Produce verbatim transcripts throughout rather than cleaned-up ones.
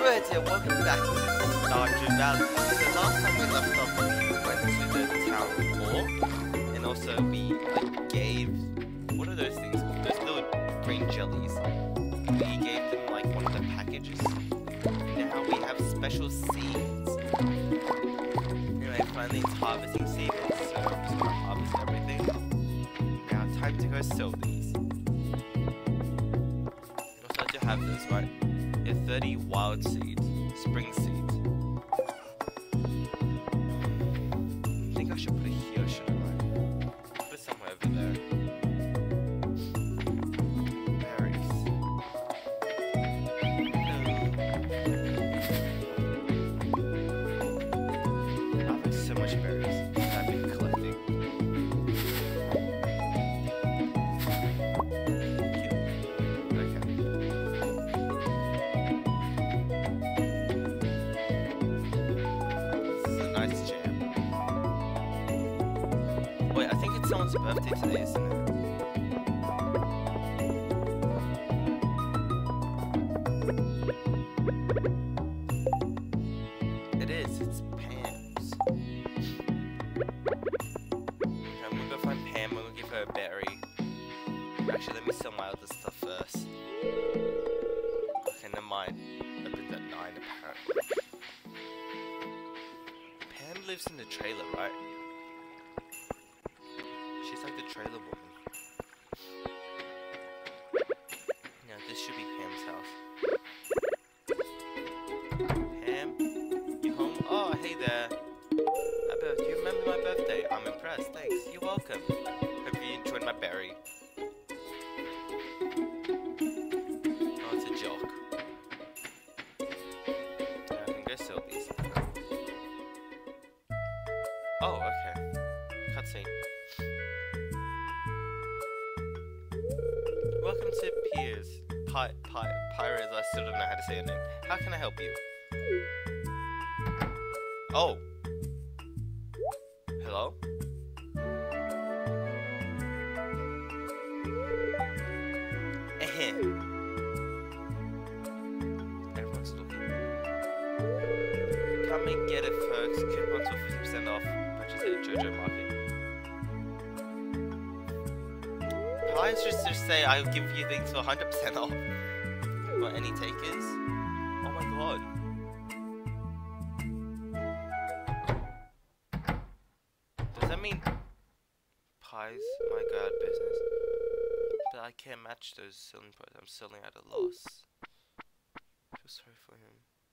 Alright, yeah, welcome back to Stardew Valley. So last time we left off, we went to the town hall, and also we like gave, what are those things called? Those little green jellies. We gave them like one of the packages. Now we have special seeds. Anyway, finally it's harvesting season, so I'm just gonna harvest everything. Now time to go sell these. Also to have this, right? Yeah, thirty wild seeds, spring seeds. I think I should put it here, shouldn't I? Put it somewhere over there. Berries. No. I've got so much berries that I've been collecting. Someone's birthday today, isn't it? It is, it's Pam's. Okay, I'm gonna go find Pam, I'm gonna give her a berry. Actually, let me sell my other stuff first. Okay, never mind. Opened at nine apparently. Pam lives in the trailer, right? She's like the trailer woman. Yeah, this should be Pam's house. Pam, you home? Oh, hey there. Abba, do you remember my birthday? I'm impressed, thanks. You're welcome. Hope you enjoyed my berry. Oh, it's a joke. Yeah, I can go sell these. Oh, okay. Cutscene. Welcome to Piers. Pi Pi Pyres, I still don't know how to say your name. How can I help you? Oh. Hello? Ahem. Everyone's looking. Come and get it, folks. Coupons for fifty percent off. Purchase at Jojo Market. I just just say I'll give you things for one hundred percent off. Got any takers? Oh my god. Does that mean pies might go out of business? But I can't match those selling prices. I'm selling at a loss. I feel sorry for him.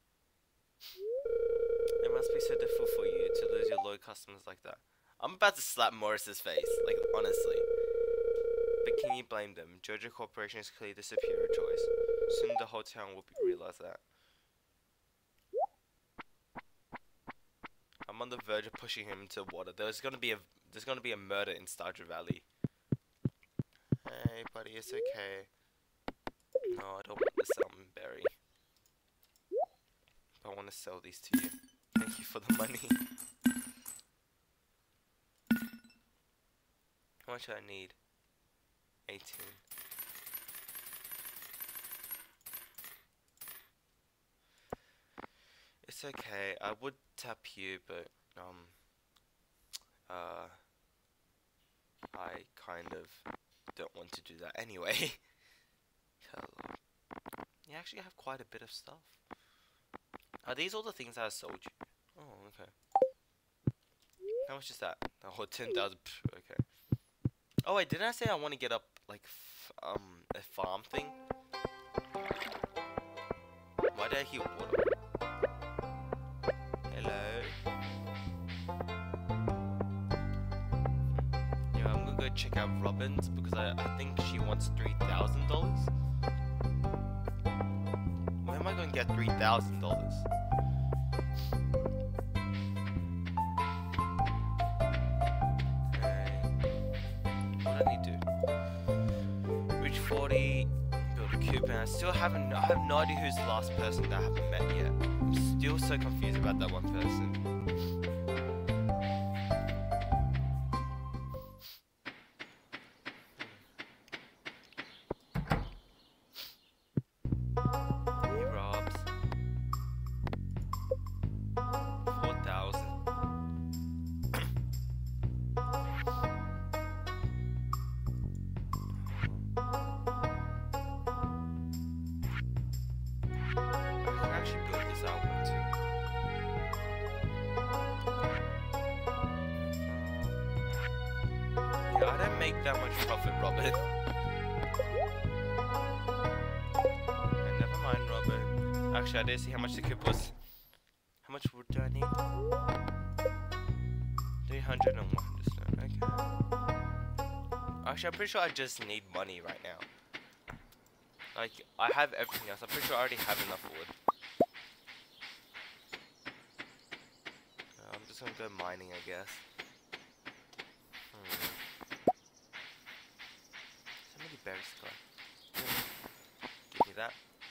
It must be so difficult for you to lose your loyal customers like that. I'm about to slap Morris's face, like honestly. But can you blame them? Jojo Corporation is clearly the superior choice. Soon the whole town will realize that. I'm on the verge of pushing him into water. There's gonna be a there's gonna be a murder in Stardew Valley. Hey buddy, it's okay. No, I don't want the salmon berry. I want to sell these to you. Thank you for the money. How much do I need? eighteen. It's okay. I would tap you, but um uh I kind of don't want to do that anyway. Hello. You actually have quite a bit of stuff. Are these all the things I sold you? Oh, okay. How much is that? Oh, ten thousand. Okay. Oh wait, didn't I say I want to get up like f um a farm thing? Why did I hear water? Hello. Yeah, I'm gonna go check out Robin's because I I think she wants three thousand dollars. Where am I gonna get three thousand dollars? What do I need to do? Reach forty, build a coop, and I still haven't, I have no idea who's the last person that I haven't met yet. I'm still so confused about that one person. Hey Robs. I don't make that much profit, Robin. Okay, never mind, Robin. Actually, I didn't see how much the coop was. How much wood do I need? three hundred and one hundred stone, okay. Actually, I'm pretty sure I just need money right now. Like, I have everything else. I'm pretty sure I already have enough wood. Uh, I'm just gonna go mining, I guess. Hmm. So many berries got. Give me that.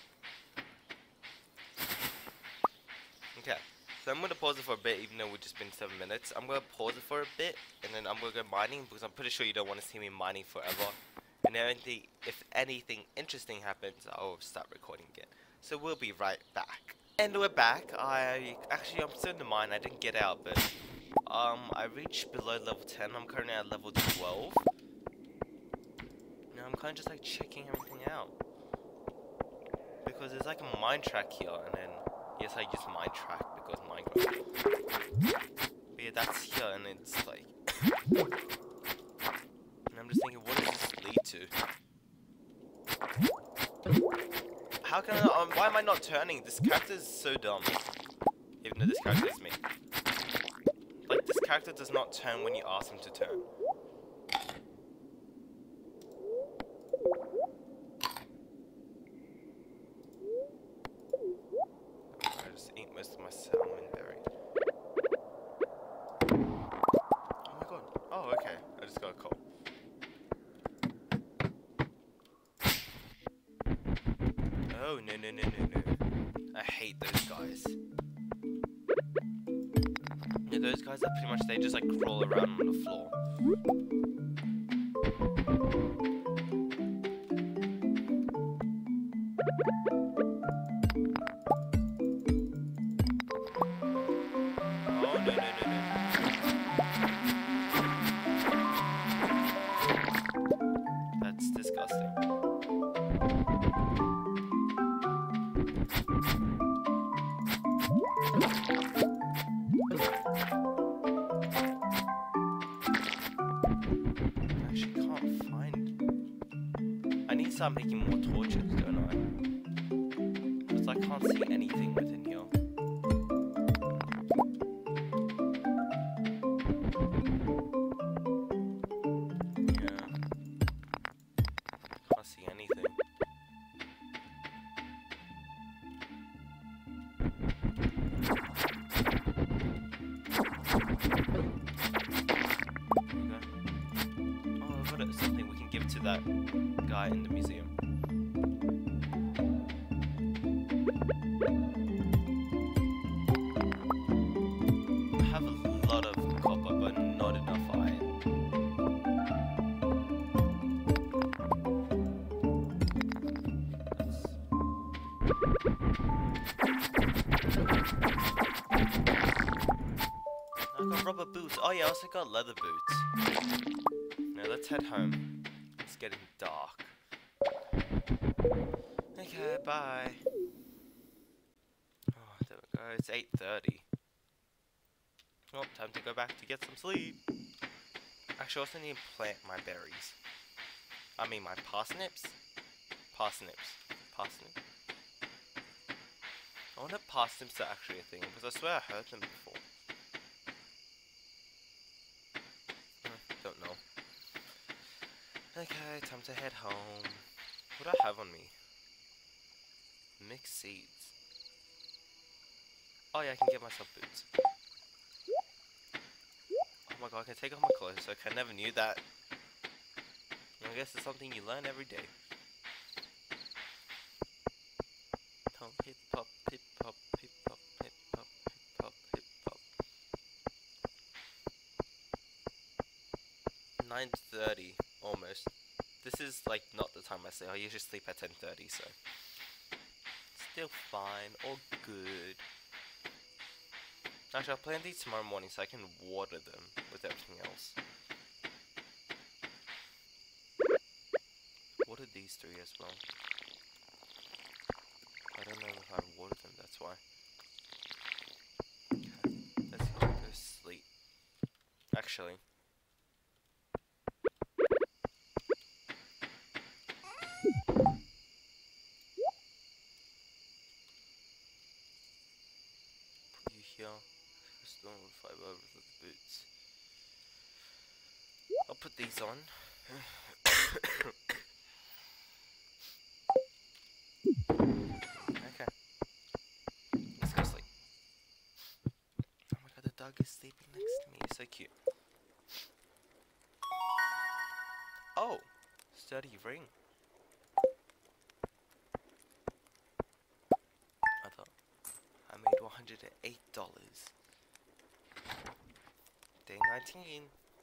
Okay. So I'm gonna pause it for a bit, even though we've just been seven minutes. I'm gonna pause it for a bit, and then I'm gonna go mining, because I'm pretty sure you don't want to see me mining forever. And then if anything interesting happens, I'll start recording again. So we'll be right back. And we're back. I actually I'm still in the mine. I didn't get out, but um I reached below level ten. I'm currently at level twelve. Now I'm kind of just like checking everything out, because there's like a mine track here, and then yes, I use mine track because Minecraft. But yeah, that's here, and it's like. And I'm just thinking, what does this lead to? How can I, um, why am I not turning? This character is so dumb. Even though this character is me. Like, this character does not turn when you ask him to turn. I just ate most of my salmon berry. Oh my god. Oh, okay. I just got a call. Oh, no, no, no, no, no. I hate those guys. Yeah, those guys are pretty much, they just like crawl around on the floor. Oh, no, no, no, no. That's disgusting. Start making more torches, don't I? Because I can't see anything within here. Yeah. Can't see anything. Okay. Oh, I've got something we can give to that guy in the museum. I have a lot of copper, but not enough iron. I got rubber boots. Oh yeah, I also got leather boots. Now let's head home. It's getting dark. Okay, bye. Oh, there we go. It's eight thirty. Well, time to go back to get some sleep. Actually, I also need to plant my berries. I mean, my parsnips? Parsnips. Parsnips. I wonder if parsnips are actually a thing, because I swear I heard them before. Don't know. Okay, time to head home. What do I have on me? Mixed seeds. Oh yeah, I can get myself boots. Oh my god, I can take off my clothes. Okay, I never knew that. I guess it's something you learn every day. Tom, hip hop, hip hop, hip hop, hip hop, hip hop, hip hop. nine thirty, almost. This is like not the time I sleep. I usually sleep at ten thirty, so still fine, all good. Actually, I'll plant these tomorrow morning so I can water them with everything else. Water these three as well. I don't know if I watered them, that's why. Okay, let's go sleep. Actually, going with five over the boots. I'll put these on. Okay. Let's go sleep. Oh my god, the dog is sleeping next to me. So cute. Oh! Sturdy ring. I thought I made one hundred eight dollars. Day nineteen.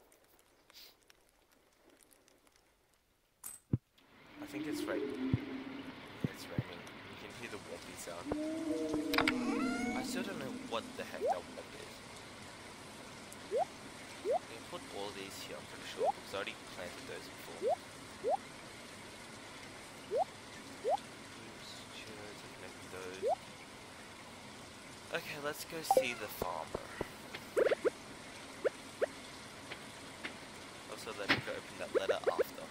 I think it's raining. Yeah, it's raining. You can hear the wompy sound. I still don't know what the heck that womp is. You can put all these here, I'm pretty sure, because I already planted those before. Oops, chairs, I connected those. Okay, let's go see the farmer. Also, let me go open that letter after.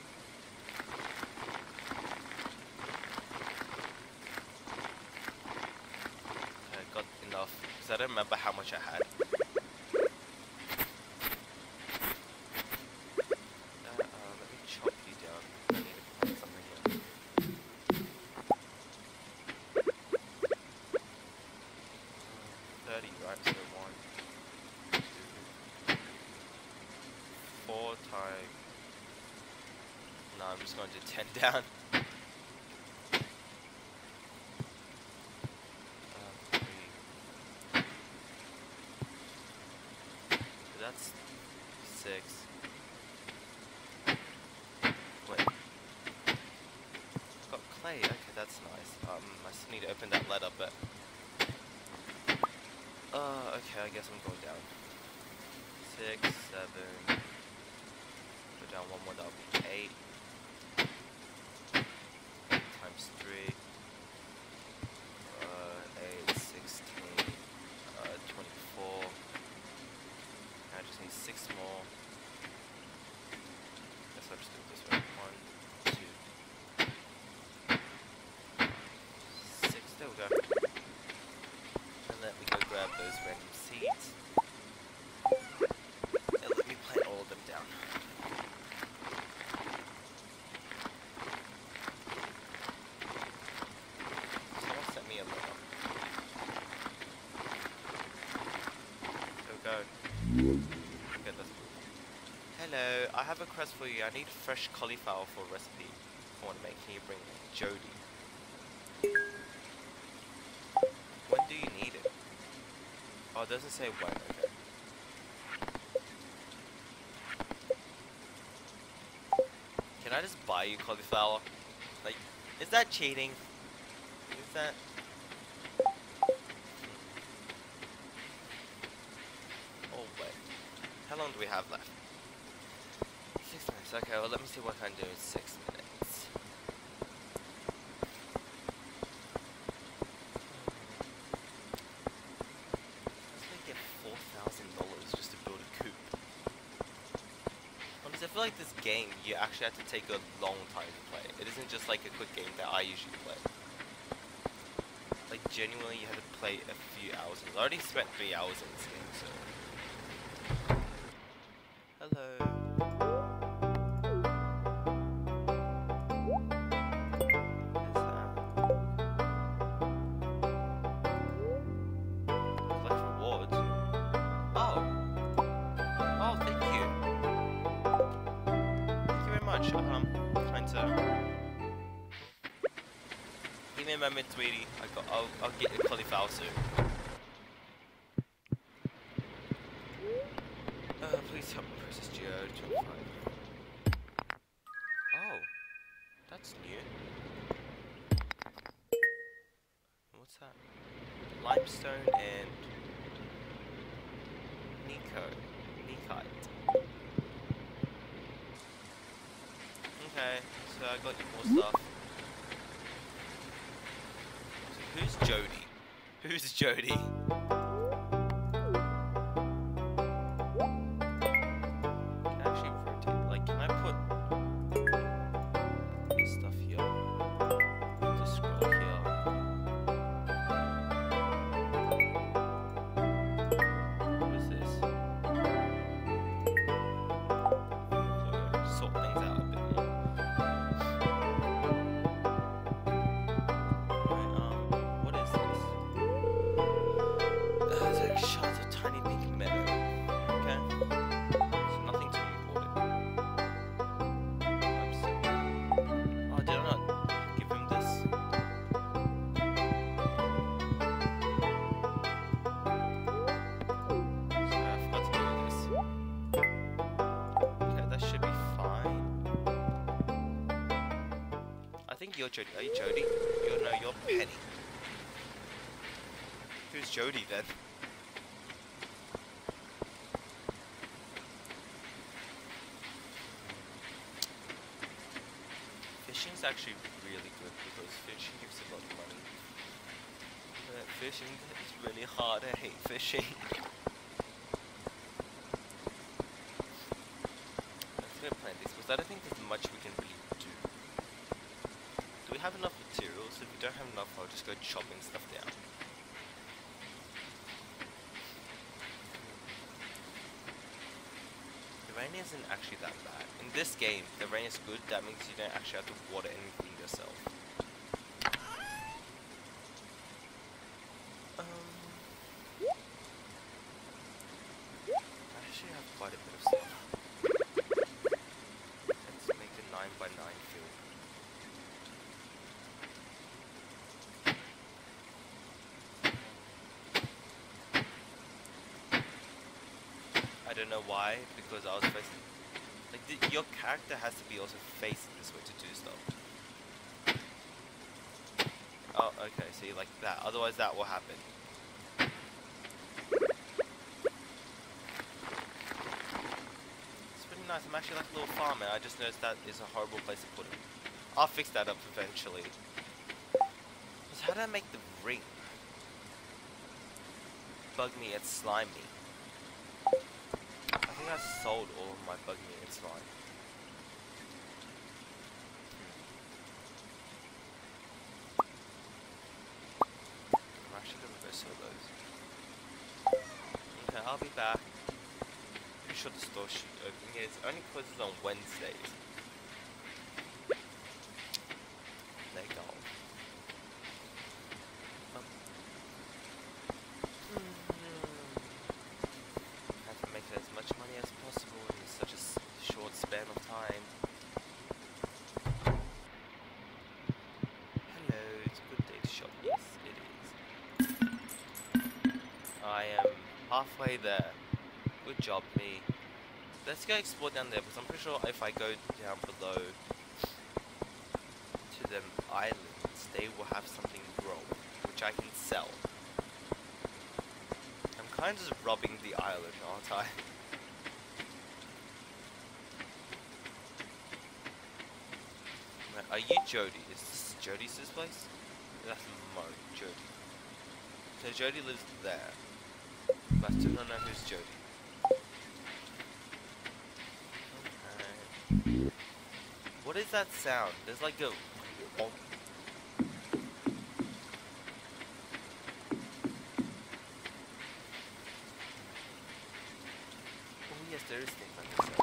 Okay, I got enough, because I don't remember how much I had. Uh, uh, let me chop you down. I need to plant something here. thirty, right? So one, two, four times. No, I'm just going to do ten down. Um, three. So that's six. Wait. Got clay. Okay, that's nice. Um, I still need to open that letter, but. Uh, okay, I guess I'm going down. Six, seven. Go down one more, that'll be eight. Eight times three. Uh, eight, sixteen. Uh, twenty-four. I just need six more. Guess I'll just do it this way. One, two. Six, there we go. And let me go grab those random seeds. And let me plant all of them down. Someone sent me a letter. Go, go. Okay, that's cool. Hello, I have a request for you. I need fresh cauliflower for a recipe I want to make. Can you bring Jody? When do you need it? Oh, it doesn't say when, okay. Can I just buy you cauliflower? Like, is that cheating? Is that... Oh, wait. How long do we have left? Six minutes. Okay, well, let me see what I can do in six minutes. I feel like this game, you actually have to take a long time to play. It isn't just like a quick game that I usually play. Like, genuinely, you have to play a few hours. I already spent three hours in this game, so... Hello. What is that? Collect rewards. Oh! Oh, thank you. Much. Um, trying to give me a moment, sweetie. I got. I'll. I'll get your cauliflower soon. Uh, please help me process Geo twenty-five. Oh, that's new. What's that? Limestone and Nico, Nikite. Okay, so I got you more stuff. So who's Jody? Who's Jody? Can I actually rotate? Like, can I put this stuff here? Just scroll here. What is you're Jody. Are you Jody? You're no, you're Penny. Who's Jody then? Fishing's actually really good because fishing gives a lot of money. But fishing is really hard. I hate fishing. Let's go plant this because I don't think there's much we can really do. Do we have enough materials? If we don't have enough, I'll just go chopping stuff down. The rain isn't actually that bad. In this game, the rain is good. That means you don't actually have to water anything yourself. Um, I actually have quite a bit of stuff. Let's make a nine by nine field. I don't know why, because I was facing... Like, the, your character has to be also facing this way to do stuff. Oh, okay, see, like that. Otherwise that will happen. It's pretty nice. I'm actually like a little farmer. I just noticed that is a horrible place to put it. I'll fix that up eventually. So how do I make the ring? Bug me and slime me. I think I sold all of my bug meat and slime. Hmm. I'm actually gonna go sell those. Okay, I'll be back. Pretty sure the store should open. Yeah, it only closes on Wednesdays. There you go. Um. As much money as possible in such a s short span of time. Hello, it's a good day to shop. Yes, it is. I am halfway there. Good job, me. Let's go explore down there, because I'm pretty sure if I go down below to them islands, they will have something grow, which I can sell. I'm kind of just robbing the island, aren't I? Are you Jody? Is this Jody's this place? That's Mo, Jody. So Jody lives there. But I still don't know who's Jody. Okay. What is that sound? There's like a... Oh. Oh yes, there is things like this.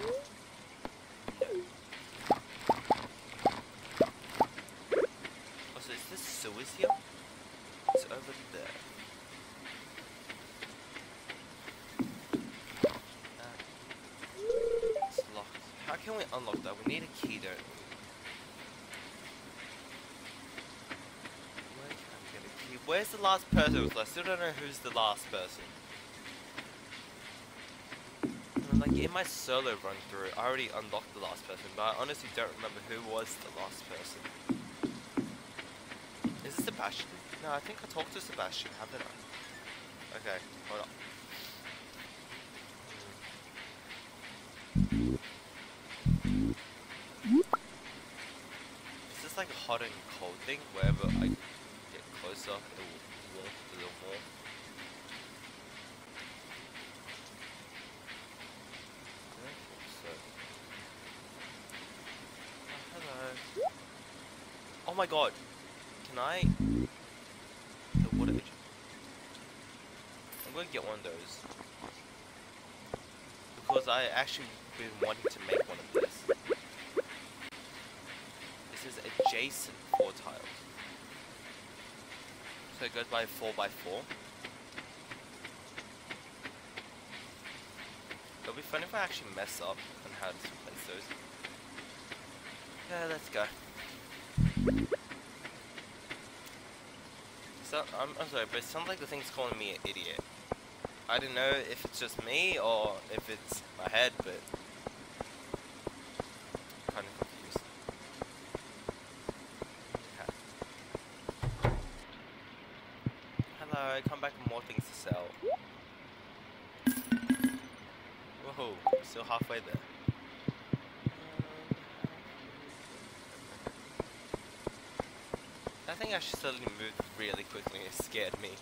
Is here? It's over there. Ah. It's locked. How can we unlock that? We need a key, don't we? Where can I get a key? Where's the last person? I still don't know who's the last person. And like in my solo run through, I already unlocked the last person, but I honestly don't remember who was the last person. Is it Sebastian? No, I think I talked to Sebastian, haven't I? Okay, hold on. Is this like a hot and cold thing? Wherever I get closer, it will warm a little more. I don't think so. Oh, hello. Oh my god! Can I... The water agent. I'm going to get one of those. Because I actually been wanting to make one of this. This is adjacent four tiles. So it goes by four by four. It'll be fun if I actually mess up on how to place those. Yeah, let's go. So, I'm, I'm sorry, but it sounds like the thing's calling me an idiot. I don't know if it's just me or if it's my head, but I'm kind of confused. I come back with more things to sell. Whoa, still halfway there. I think I should suddenly move really quickly. It scared me.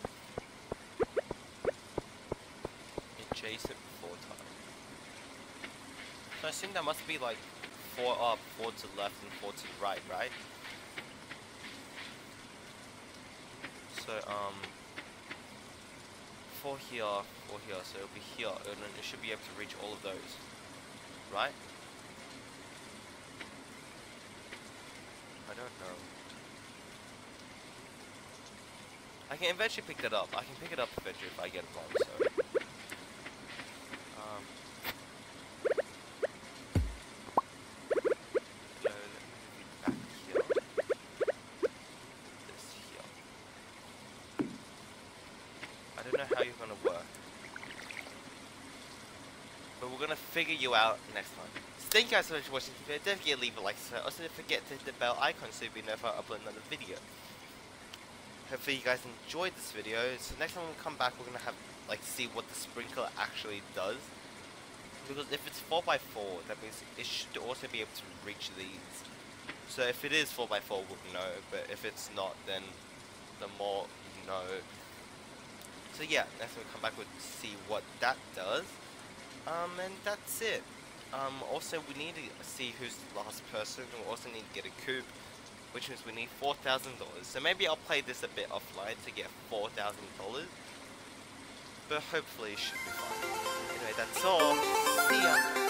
Adjacent before time. So I assume that must be like four up, four to the left, and four to the right, right? So um, four here, four here. So it'll be here, and then it should be able to reach all of those, right? I don't know. I can eventually pick that up. I can pick it up eventually if I get it wrong. So. Um, so let me move back here. This here. I don't know how you're gonna work, but we're gonna figure you out next time. So thank you guys so much for watching this video. Don't forget to leave a like. So also don't forget to hit the bell icon so you know if I upload another video. Hopefully you guys enjoyed this video. So next time we come back, we're gonna have like see what the sprinkler actually does. Because if it's four by four, that means it should also be able to reach these. So if it is four by four, we'll know. But if it's not, then the more you know. So yeah, next time we come back, we'll see what that does. Um, and that's it. Um, also we need to see who's the last person. We also need to get a coop, which means we need four thousand dollars. So maybe I'll play this a bit offline to get four thousand dollars. But hopefully it should be fine. Anyway, that's all. See ya.